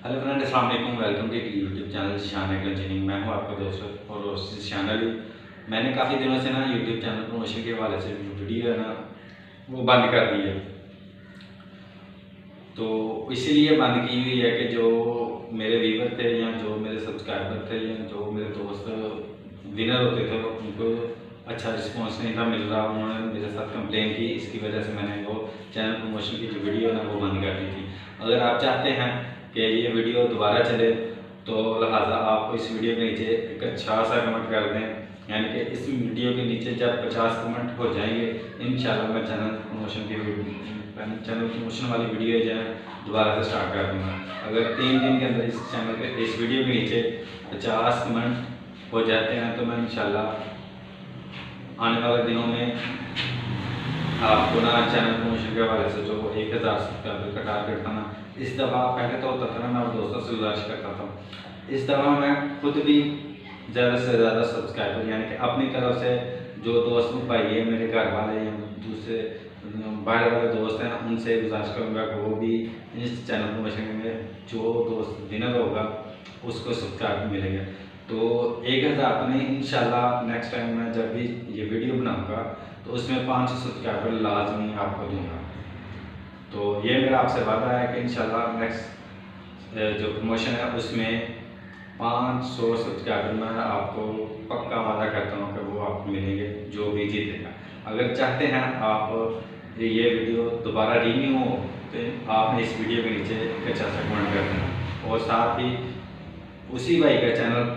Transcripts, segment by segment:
Hello friend, अस्सलाम वालेकुम। Welcome to YouTube channel Shan engineering. मैं हूं आपका दोस्त और शान अली। मैंने काफ़ी दिनों से ना यूट्यूब चैनल प्रमोशन के हवाले से वीडियो है ना वो बंद कर दी है। तो इसीलिए बंद की हुई है कि जो मेरे व्यूवर थे या जो मेरे सब्सक्राइबर थे या जो मेरे दोस्त विनर होते थे उनको अच्छा रिस्पॉन्स नहीं था मिल रहा। उन्होंने मेरे साथ कंप्लेन की, इसकी वजह से मैंने वो चैनल प्रमोशन की जो वीडियो है ना वो बंद कर दी थी। अगर आप चाहते हैं कि ये वीडियो दोबारा चले तो लिहाजा आप इस वीडियो के नीचे एक अच्छा सा कमेंट कर दें, यानी कि इस वीडियो के नीचे जब 50 कमेंट हो जाएंगे इंशाल्लाह मैं चैनल प्रमोशन वाली वीडियो जो है दोबारा से स्टार्ट कर दूँगा। अगर 3 दिन के अंदर इस वीडियो के नीचे 50 कमेंट हो जाते हैं तो मैं इंशाल्लाह आने वाले दिनों में आपको ना चैनल प्रमोशन के हवाले से जो 1000 सब्सक्राइबर का टारगेट था ना, इस दफ़ा पहले तो होता था ना मैं अपने दोस्तों से गुजारिश करता था, इस दफ़ा मैं खुद भी ज़्यादा से ज़्यादा सब्सक्राइबर यानी कि अपनी तरफ से जो दोस्त भाई है मेरे घर वाले या दूसरे बाहर वाले दोस्त हैं उनसे गुजारिश करूँगा कि वो भी इस चैनल प्रमोशन में जो दोस्त विनर होगा उसको सब्सक्राइब मिलेंगे। तो 1000 तो नहीं, इंशाल्लाह नेक्स्ट टाइम मैं जब भी ये वीडियो बनाऊँगा तो उसमें 500 सब्सक्राइबर लाजमी आपको दूँगा। तो ये मेरा आपसे वादा है कि इंशाल्लाह नेक्स्ट जो प्रमोशन है उसमें 500 सब्सक्राइबर मैं आपको पक्का वादा करता हूँ कि वो आपको मिलेंगे जो भी जीतेगा। अगर चाहते हैं आप ये वीडियो दोबारा रिन्यू हो तो आपने इस वीडियो के नीचे एक अच्छा सा कमेंट कर देना और साथ ही उसी भाई का चैनल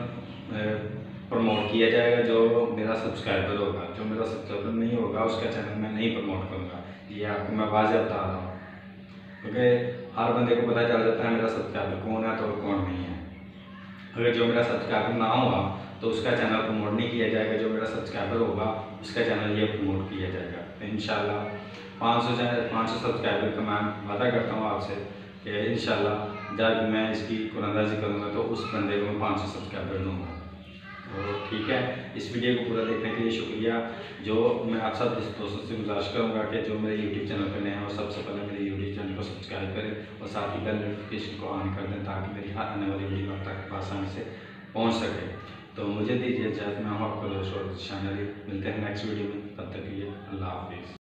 प्रमोट किया जाएगा जो मेरा सब्सक्राइबर होगा। जो मेरा सब्सक्राइबर नहीं होगा उसका चैनल मैं नहीं प्रमोट करूँगा, ये आपको मैं वाज़ेह बता रहा हूँ, क्योंकि हर बंदे को पता चल जाता है मेरा सब्सक्राइबर कौन है तो कौन नहीं है। अगर जो मेरा सब्सक्राइबर ना होगा तो उसका चैनल प्रमोट नहीं किया जाएगा, जो मेरा सब्सक्राइबर होगा उसका चैनल ये प्रमोट किया जाएगा। तो इंशाल्लाह 500 सब्सक्राइबर का मैं वादा करता हूँ आपसे कि इंशाल्लाह जब मैं इसकी कुरानंदाजी करूँगा तो उस बंदे को मैं 500 सब्सक्राइबर दूँगा। तो ठीक है, इस वीडियो को पूरा देखने के लिए शुक्रिया। जो मैं आप सब दोस्तों से गुजारिश करूँगा कि जो मेरे यूट्यूब चैनल पर नए हैं वो सबसे पहले मेरे यूट्यूब चैनल को सब्सक्राइब करें और साथ ही बेल नोटिफिकेशन को ऑन कर दें ताकि मेरी हर आने वाली वीडियो आप तक आसानी से पहुँच सके। तो मुझे दीजिए इजाज़त, मैं हूँ आपका दोस्त शान अली। मिलते हैं नेक्स्ट वीडियो में, तब तक के लिए अल्लाह हाफिज़।